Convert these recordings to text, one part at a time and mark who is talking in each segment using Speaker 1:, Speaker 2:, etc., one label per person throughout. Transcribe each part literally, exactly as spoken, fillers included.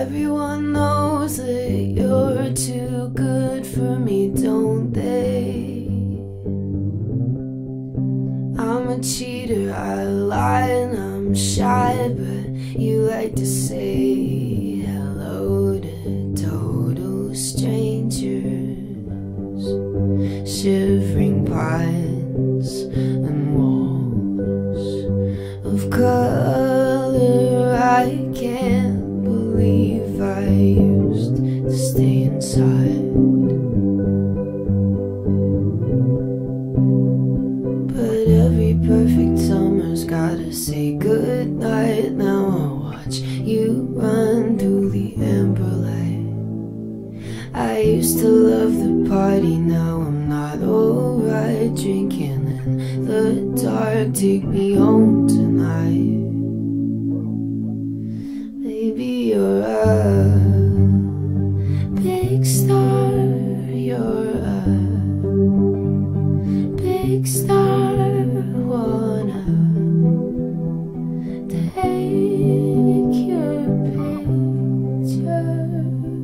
Speaker 1: Everyone knows that you're too good for me, don't they? I'm a cheater, I lie and I'm shy, but you like to say hello to total strangers. Shivering pines and walls of color, I can't believe I used to stay inside. But every perfect summer's gotta say goodnight. Now I'll watch you run through the amber light. I used to love the party, now I'm not alright. Drinking in the dark, take me home tonight. Baby, you're a big star, you're a big star. Wanna take your picture.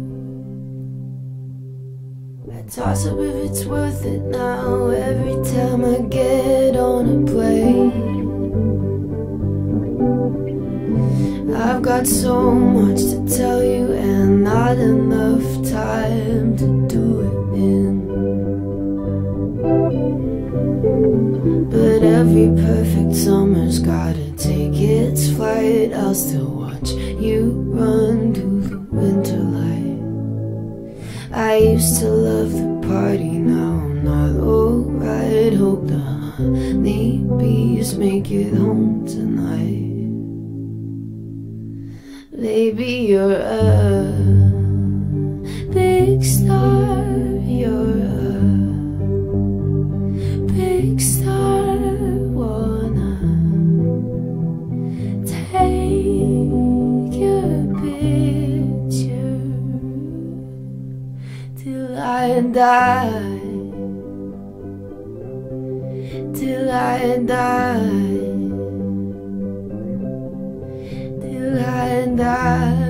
Speaker 1: I toss up if it's worth it now every time I get on a plane. I've got so much to tell you and not enough time to do it in. But every perfect summer's gotta take its flight. I'll still watch you run through the winter light. I used to love the party, now I'm not alright. Hope the honey bees make it home tonight. Baby, you're a big star, you're a big star. Wanna take your picture till I die, till I die, till I die.